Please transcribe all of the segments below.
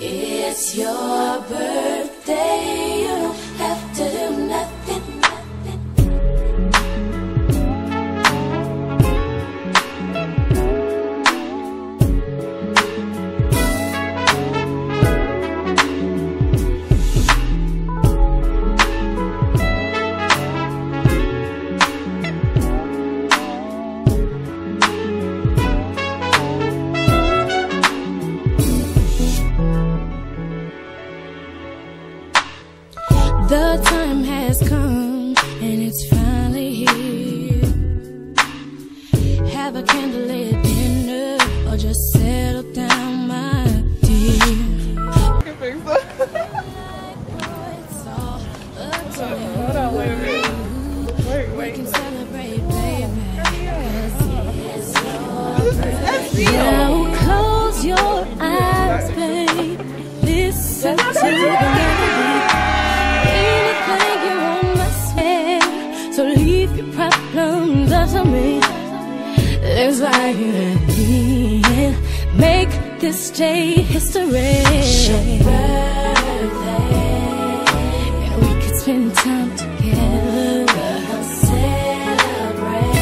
It's your birthday, you don't have to do nothing. The time has come and it's finally here. Have a candlelit dinner or just settle down, my dear. Hold on, wait a minute. We can celebrate, baby. Now close your eyes, babe. Listen to the melody. So leave your problems up to me. Looks like you and me make this day history. It's your birthday, and we could spend time together. we'll celebrate.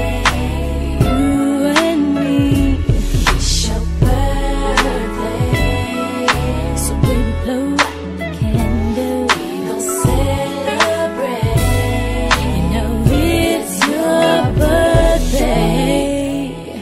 You and me. It's your birthday, So baby, blow out the candle. we'll celebrate. You know it's your birthday.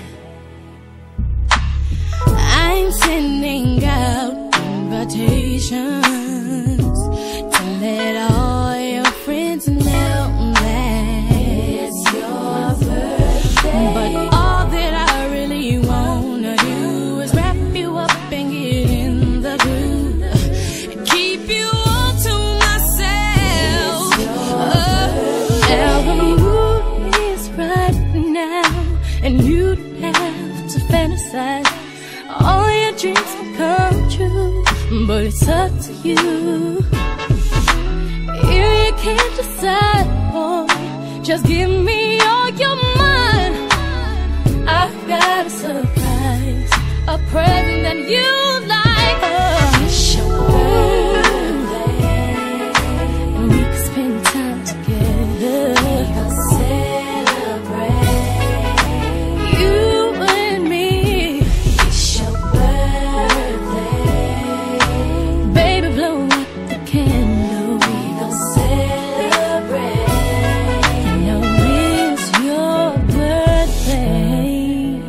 I'm sending out invitations to let all your friends know that It's your birthday, But all that I really wanna do is wrap you up and get in the groove and keep you all to myself. Now the mood is right now, and you'd have to fantasize. All your dreams will come true, but it's up to you. If you can't decide, boy, just give me all your mind. I've got a surprise, a present that you like. it's your birthday, And we can spend time together. we'll celebrate. You and me, It's your birthday, baby, blow out the candle. we'll celebrate. You know it's your birthday.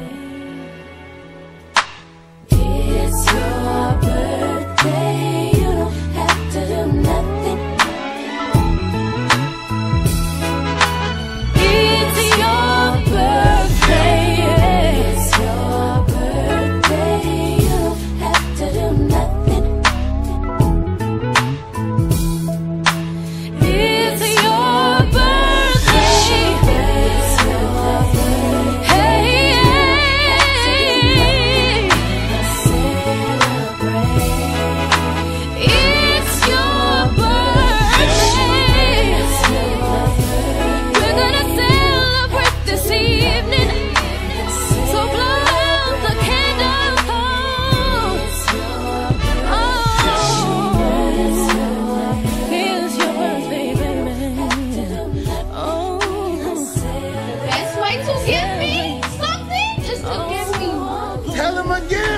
It's your birthday, you don't have to do nothing. It's your birthday. It's your birthday, you don't have to do nothing. It's your birthday. It's your birthday, Hey, celebrate. it's your birthday. We're gonna celebrate this evening. So blow out the candle. Oh, it's your birthday, baby. Oh, That's why to give me something is to give me one. tell him again.